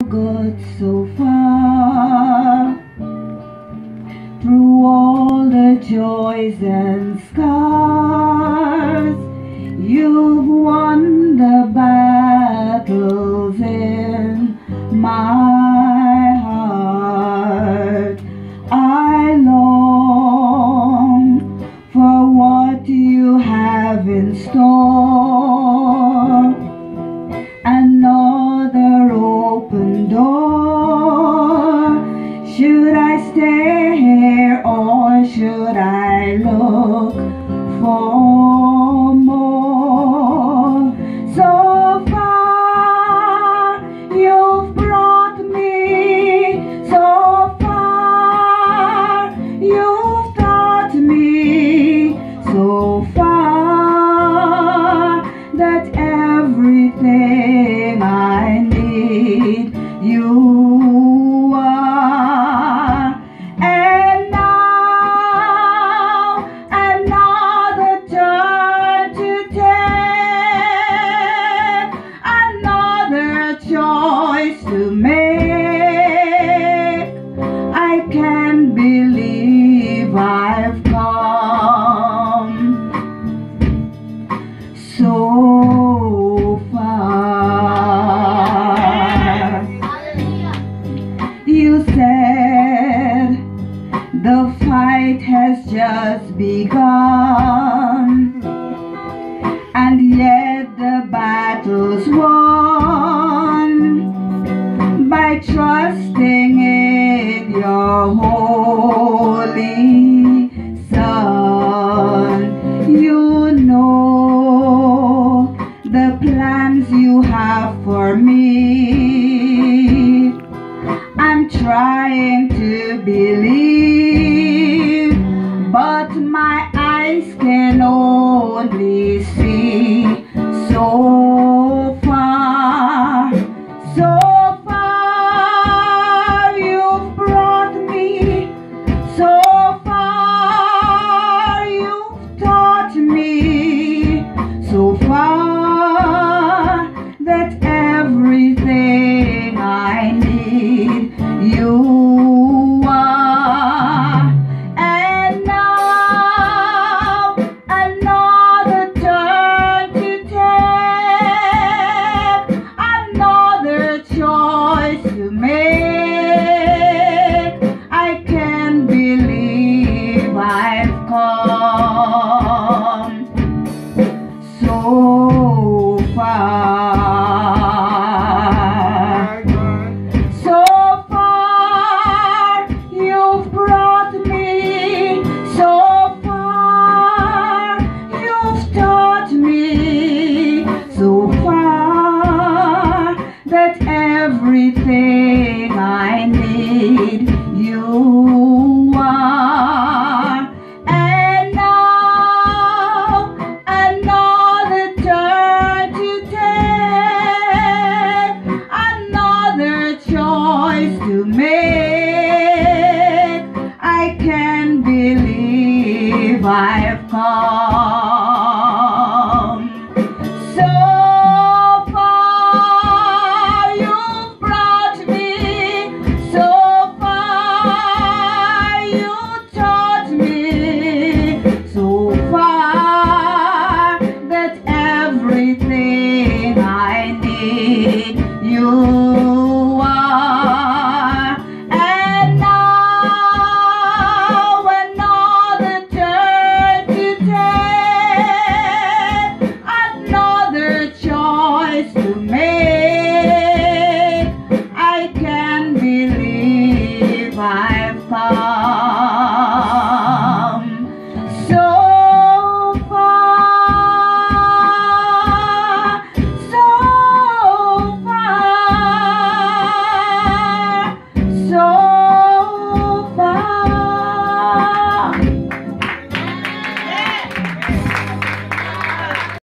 good so far. Through all the joys and scars, you've won the battles in my heart. I long for what you have in store. Another open door. Should I stay here or should I look for more? So far you've brought me, so far you've taught me, so far that everything I need you are. And now another turn to take, another choice to make. I can't believe I've come so far. You said the fight has just begun, and yet the battle's won by trusting in your holy Son. You know the plans you have for me. I'm trying to believe, but my eyes can only see so far. So far you've brought me, so far you've taught me, so far that everything I need you are. And now another turn to take, another choice to make. I can't believe I've come so far. So far you've brought me, so far you've taught me, so far that everything I need you are. And now another turn to take, another choice to make.